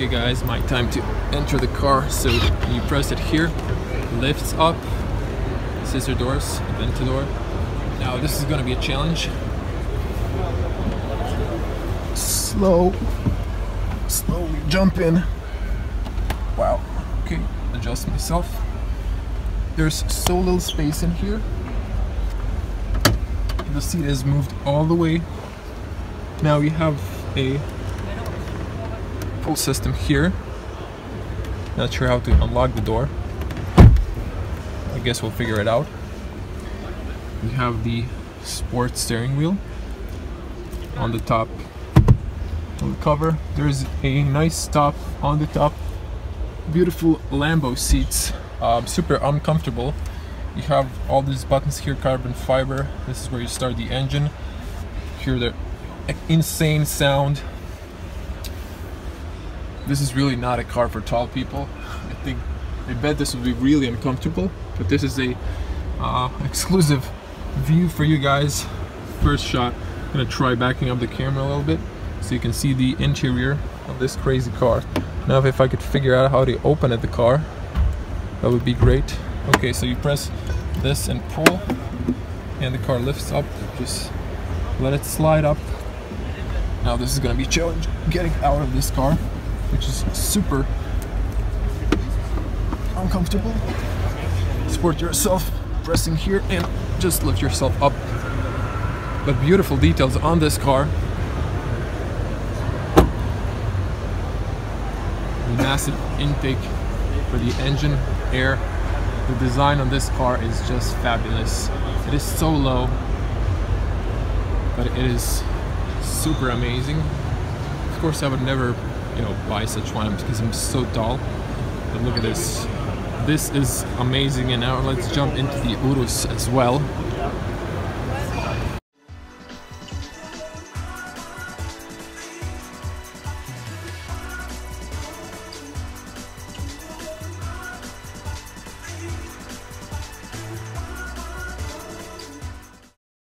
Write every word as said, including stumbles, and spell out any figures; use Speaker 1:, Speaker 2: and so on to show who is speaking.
Speaker 1: Okay guys, my time to enter the car. So you press it here, lifts up, scissor doors, Aventador. Now this is gonna be a challenge. Slow, slowly jump in. Wow, okay, adjust myself. There's so little space in here. The seat is moved all the way. Now we have a pull system here. Not sure how to unlock the door. I guess we'll figure it out. We have the sport steering wheel on the top of the cover. There's a nice top on the top. Beautiful Lambo seats, um, super uncomfortable. You have all these buttons here, carbon fiber. This is where you start the engine. Hear the insane sound. This is really not a car for tall people. I think, I bet this would be really uncomfortable, but this is a uh, exclusive view for you guys. First shot, I'm gonna try backing up the camera a little bit so you can see the interior of this crazy car. Now if I could figure out how to open it, the car, that would be great. Okay, so you press this and pull, and the car lifts up. Just let it slide up. Now this is gonna be a challenge, getting out of this car, which is super uncomfortable. Support yourself, pressing here, and just lift yourself up. But beautiful details on this car. The massive intake for the engine, air. The design on this car is just fabulous. It is so low, but it is super amazing. Of course, I would never, you know, buy such one because I'm so tall. But look at this. This is amazing. And now let's jump into the Urus as well.